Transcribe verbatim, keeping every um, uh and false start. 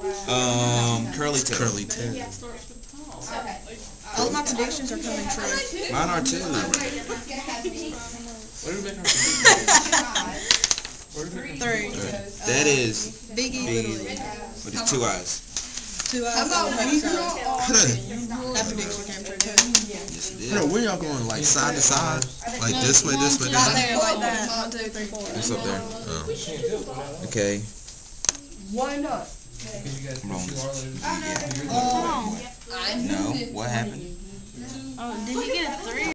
Um, curly tail. Curly tail. All of my predictions are coming true. Mine are too. Three. That is Biggie, big, Little E. with his two eyes. Two eyes. That prediction came true too. Yes, it Bro, did. where y'all going? Like side to side? Like this way, this way, Right this way? there, like that. One, two, three, four. It's up there. Oh. Okay. Why not? I'm rolling this. Oh. No. What happened? Oh, did you get a three?